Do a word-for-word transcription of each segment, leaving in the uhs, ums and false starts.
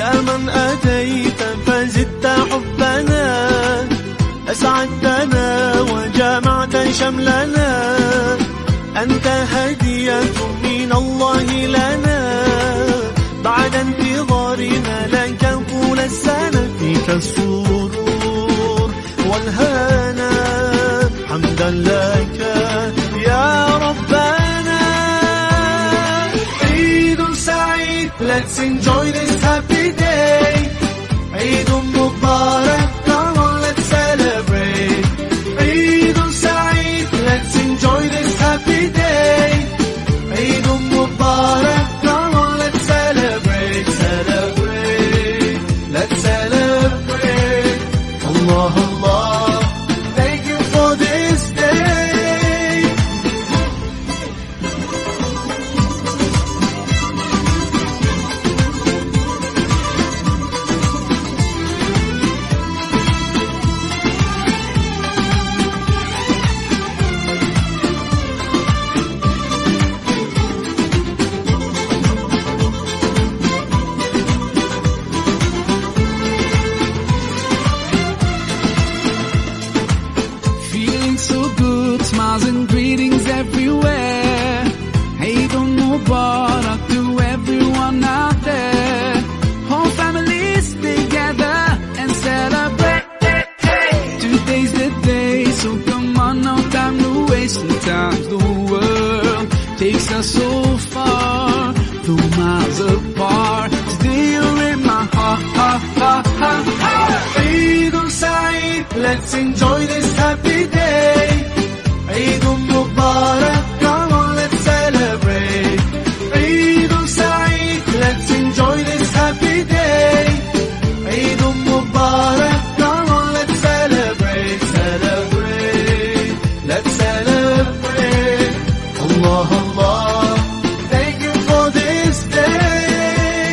يا من أتيت فزدت حبنا، أسعدتنا وجمعت شملنا، أنت هدية من الله لنا، بعد انتظارنا لك طول السنة، فيك السرور والهنا، حمدا لك يا ربنا. عيد سعيد، let's enjoy this happy day. عيد مبارك، come on let's celebrate. عيد سعيد، let's enjoy this happy day. عيد مبارك، come on let's celebrate, celebrate, let's celebrate. Allah Allah, thank you for this day. So good, smiles and greetings everywhere. Eid Mubarak to everyone out there. Whole families together and celebrate. Today's the day, so come on, no time to waste. Sometimes the world takes us so far, though miles apart. Today you're in my heart, heart, heart, heart, heart. Eid Saeed, let's enjoy this happy day. Eid Mubarak, come on let's celebrate. Eid Saeed, let's enjoy this happy day. Eid Mubarak, come on let's celebrate, celebrate, let's celebrate. Allah Allah, thank you for this day.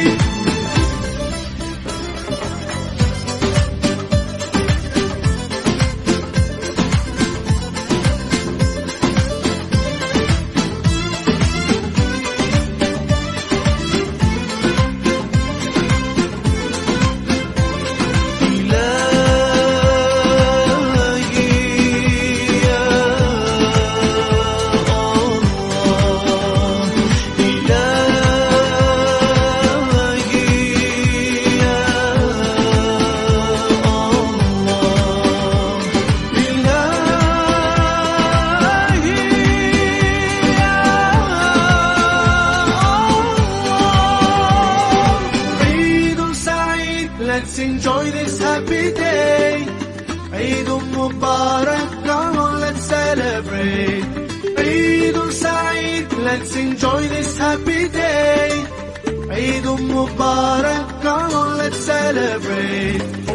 Let's enjoy this happy day. Eid Mubarak, come on let's celebrate. Eid Saeed, let's enjoy this happy day. Eid Mubarak, come on let's celebrate.